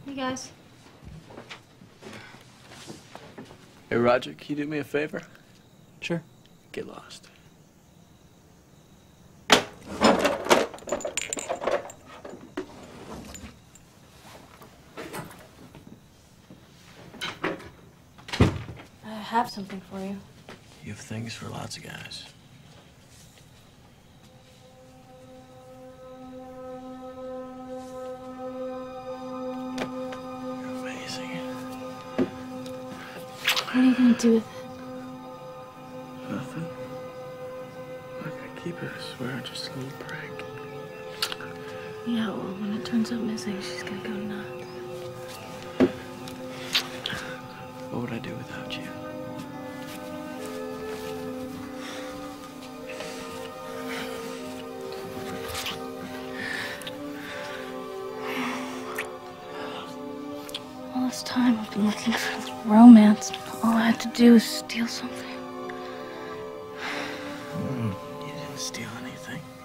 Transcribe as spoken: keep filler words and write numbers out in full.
Hey, guys. Hey, Roger, can you do me a favor? Sure. Get lost. I have something for you. You have things for lots of guys. You're amazing. What are you gonna do with it? Nothing. I can keep it, I swear, just a little prank. Yeah, well, when it turns up missing, she's gonna go nuts. What would I do without you? All this time I've been looking for romance. All I had to do was steal something. Mm, you didn't steal anything.